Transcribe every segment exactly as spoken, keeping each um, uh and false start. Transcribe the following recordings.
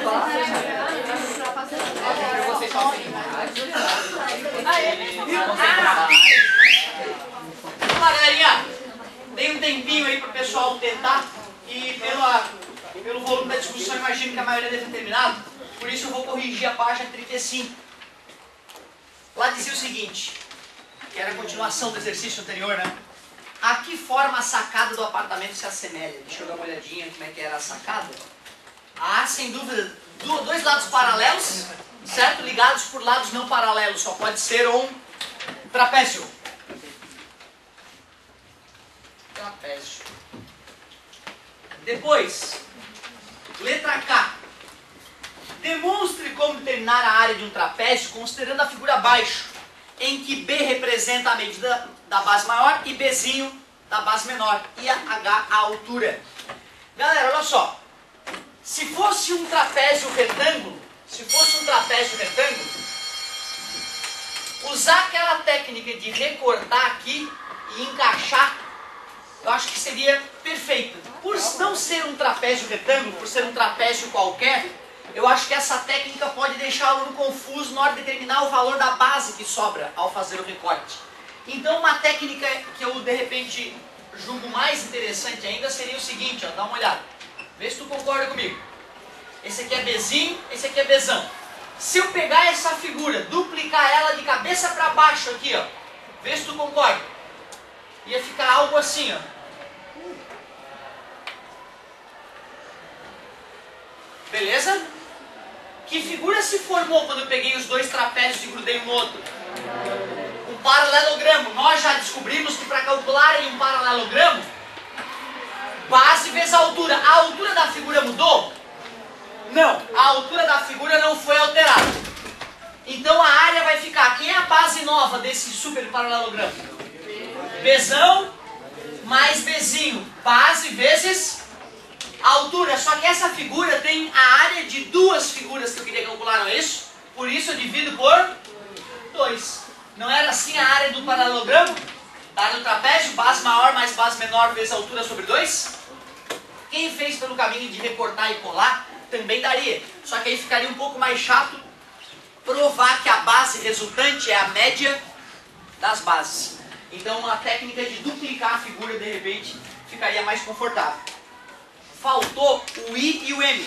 Vamos lá, galerinha. Tem um tempinho aí para o pessoal tentar e pela, pelo volume da discussão imagino que a maioria deve ter terminado. Por isso eu vou corrigir a página trinta e cinco. Lá dizia o seguinte, que era a continuação do exercício anterior, né? A que forma a sacada do apartamento se assemelha? Deixa eu dar uma olhadinha como é que era a sacada. Ah, sem dúvida, dois lados paralelos, certo? Ligados por lados não paralelos. Só pode ser um trapézio. Trapézio. Depois, letra K. Demonstre como determinar a área de um trapézio considerando a figura abaixo, em que B representa a medida da base maior e Bzinho da base menor e a H a altura. Galera, olha só. Se fosse um trapézio retângulo, se fosse um trapézio retângulo, usar aquela técnica de recortar aqui e encaixar, eu acho que seria perfeito. Por não ser um trapézio retângulo, por ser um trapézio qualquer, eu acho que essa técnica pode deixar o aluno confuso na hora de determinar o valor da base que sobra ao fazer o recorte. Então uma técnica que eu de repente julgo mais interessante ainda seria o seguinte, ó, dá uma olhada. Vê se tu concorda comigo. Esse aqui é Bzinho, esse aqui é Bzão. Se eu pegar essa figura, duplicar ela de cabeça para baixo aqui, ó, vê se tu concorda. Ia ficar algo assim, ó. Beleza? Que figura se formou quando eu peguei os dois trapézios e grudei um no outro? Um paralelogramo. Nós já descobrimos que para calcular em um paralelogramo, base vezes a altura. A altura da figura mudou? Não. A altura da figura não foi alterada. Então a área vai ficar. Quem é a base nova desse super paralelogramo? Bzão mais Bzinho. Base vezes a altura. Só que essa figura tem a área de duas figuras que eu queria calcular, não é isso? Por isso eu divido por dois. Não era assim a área do paralelogramo? A área do trapézio, base maior mais base menor vezes a altura sobre dois? Quem fez pelo caminho de recortar e colar, também daria. Só que aí ficaria um pouco mais chato provar que a base resultante é a média das bases. Então uma técnica de duplicar a figura, de repente, ficaria mais confortável. Faltou o I e o M.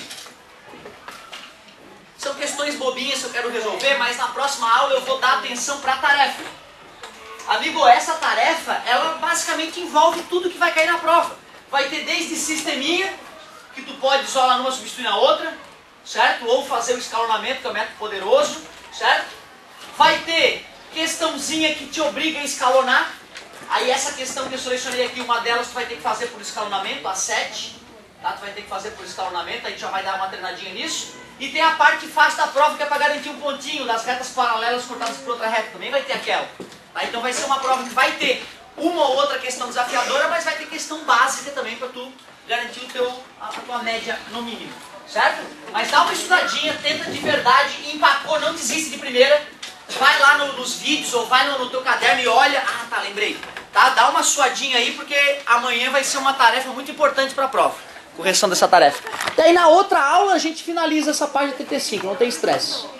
São questões bobinhas que eu quero resolver, mas na próxima aula eu vou dar atenção para a tarefa. Amigo, essa tarefa, ela basicamente envolve tudo que vai cair na prova. Vai ter desde sisteminha, que tu pode isolar numa substituir na outra, certo? Ou fazer o escalonamento, que é o método poderoso, certo? Vai ter questãozinha que te obriga a escalonar. Aí essa questão que eu selecionei aqui, uma delas tu vai ter que fazer por escalonamento, a sete. Tá? Tu vai ter que fazer por escalonamento, a gente já vai dar uma treinadinha nisso. E tem a parte fácil da prova, que é para garantir um pontinho das retas paralelas cortadas por outra reta. Também vai ter aquela. Tá? Então vai ser uma prova que vai ter uma ou outra questão desafiadora, mas vai ter questão básica também para tu garantir o teu, a tua média no mínimo. Certo? Mas dá uma estudadinha, tenta de verdade, empacou, não desiste de primeira. Vai lá no, nos vídeos ou vai no, no teu caderno e olha. Ah, tá, lembrei. Tá? Dá uma suadinha aí, porque amanhã vai ser uma tarefa muito importante para a prova. Correção dessa tarefa. Daí na outra aula a gente finaliza essa página trinta e cinco, não tem estresse.